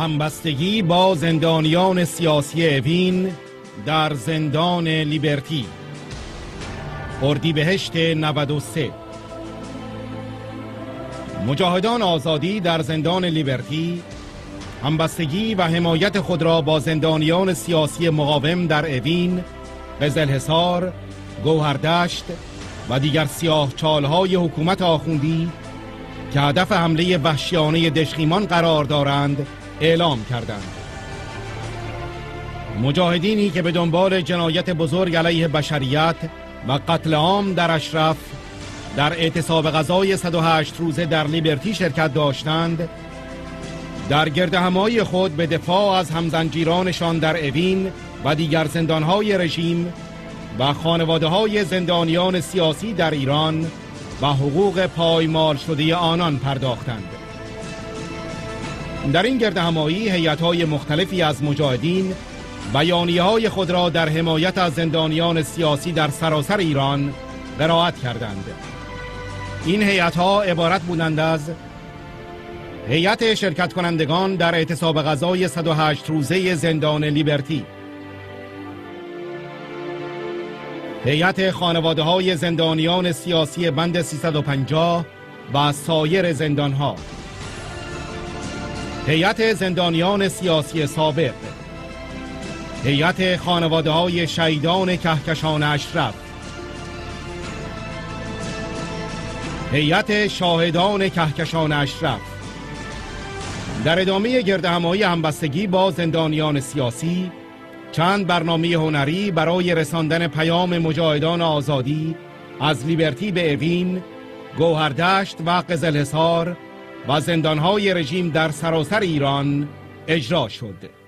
همبستگی با زندانیان سیاسی اوین در زندان لیبرتی، اردیبهشت 93. مجاهدان آزادی در زندان لیبرتی همبستگی و حمایت خود را با زندانیان سیاسی مقاوم در اوین، قزلحصار، گوهردشت و دیگر سیاهچالهای حکومت آخوندی که هدف حمله وحشیانه دشخیمان قرار دارند اعلام کردند. مجاهدینی که به دنبال جنایت بزرگ علیه بشریت و قتل عام در اشرف در اعتصاب غذای 108 روزه در لیبرتی شرکت داشتند، در گردهمایی خود به دفاع از همزنجیرانشان در اوین و دیگر زندانهای رژیم و خانواده‌های زندانیان سیاسی در ایران و حقوق پایمال شده آنان پرداختند. در این گردهمایی هیئت‌های مختلفی از مجاهدین بیانیه‌های خود را در حمایت از زندانیان سیاسی در سراسر ایران قرائت کردند. این هیئت‌ها عبارت بودند از هیئت شرکت کنندگان در اعتصاب غذای 108 روزه زندان لیبرتی، هیئت خانواده‌های زندانیان سیاسی بند 350 و سایر زندانها، هیئت زندانیان سیاسی سابق، هیئت خانواده‌های شهیدان کهکشان اشرف، هیئت شاهدان کهکشان اشرف. در ادامه گردهمایی همبستگی با زندانیان سیاسی چند برنامه هنری برای رساندن پیام مجاهدان آزادی از لیبرتی به اوین، گوهردشت و قزلحصار و زندانهای رژیم در سراسر ایران اجرا شد.